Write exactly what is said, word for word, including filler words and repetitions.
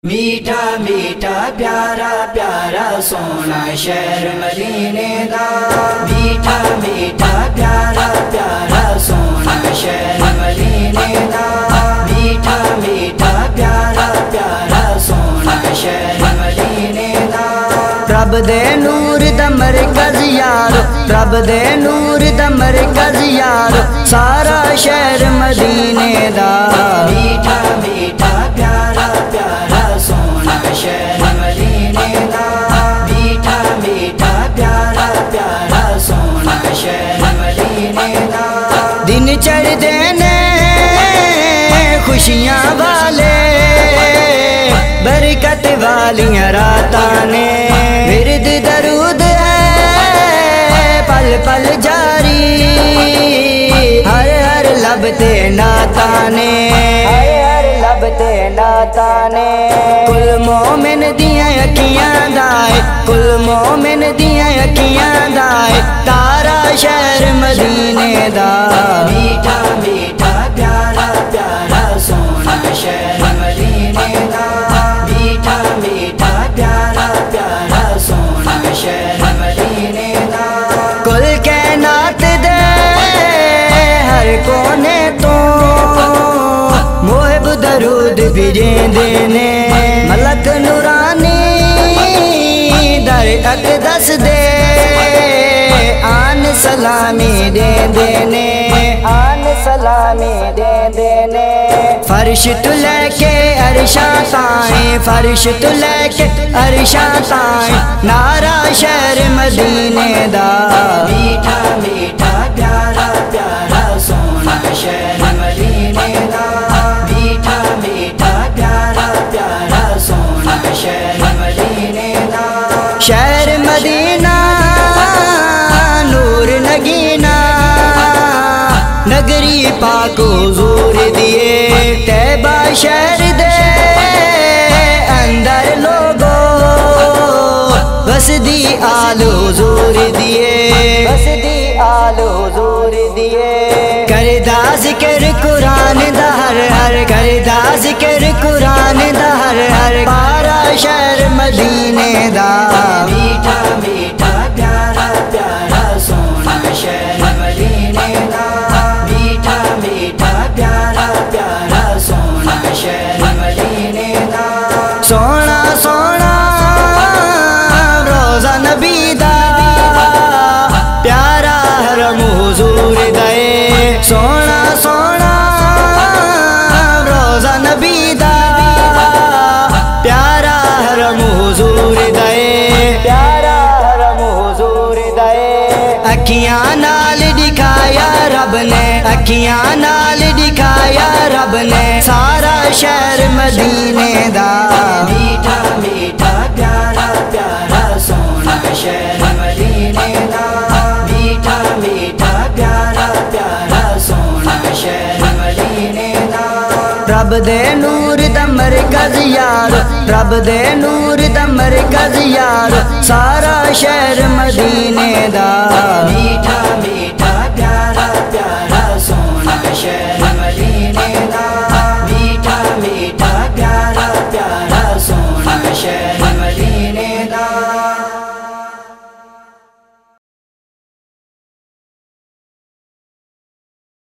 میٹھا میٹھا پیارا پیارا سونا شہر مدینے دا، میٹھا میٹھا پیارا پیارا سونا شہر مدینے دا، میٹھا میٹھا پیارا پیارا سونا شہر مدینے دا۔ رب دے نور دا مرکز یار، رب دے نور دا مرکز یار، سارا شہر مدینے دا، میٹھا میٹھا پیارا پیارا سونا شہر مدینے دا، میٹھا میٹھا پیارا پیارا سونا شہر مدینے دا۔ دن چڑھدے نے خوشیاں والے، برکت والیاں راتاں نے، ورد درود ہے پل پل جاری، ہر ہر لب تے نعتاں نے، ہر ہر لب تے نعتاں نے۔ کل مومن دیاں اکھیاں دائے، کل مومن دیاں اکھیاں دائے، تارا شہر مدینے دا، میٹھا میٹھا پیارا پیارا سونا شہر مدینے دا، میٹھا میٹھا پیارا پیارا سونا شہر مدینے دا۔ کل کائنات دے ہر کونے تو محب درود بھیجیندے نے، ملک نورانی در اقدس دے آن سلامی دیندے نے، آن سلامی دیندے نے۔ فرش تو لے کے عرشاں تائیں، فرش تو لے کے عرشاں تائیں، نعرہ شہر مدینے دا، میٹھا میٹھا پیارا پیارا سونا شہر مدینے دا، میٹھا میٹھا پیارا پیارا سونا شہر مدینے دا۔ شہر مدینہ نور نگینا، نگری پاک حضور دیے، طیبہ شہر دے اندر لوگو، وسدی آل حضور دیے، وسدی آل حضور دیے۔ کردا ذکر قرآن دا ہر ہر، کردا ذکر قرآن دا ہر ہر، پارا شہر مدینے دا، میٹھا میٹھا پیارا پیارا سونا شہر مدینے دا، میٹھا میٹھا پیارا پیارا سونا شہر مدینے دا۔ سونا سونا روزہ نبی دا، پیارا حرم حضور دے، سونا سونا روزہ نبی دا، پیارا حرم حضور دے، پیارا حرم حضور دے۔ اکھیاں نال دکھایا رب نے، اکھیاں نال دکھایا رب نے، سارا شہر مدینے دا، میٹھا میٹھا پیارا پیارا سونا شہر مدینے دا، میٹھا میٹھا پیارا پیارا سونا شہر مدینے دا۔ رب دے نور دا مرکز یار، رب دے نور دا مرکز یار، سارا شہر مدینے دا، میٹھا میٹھا پیارا پیارا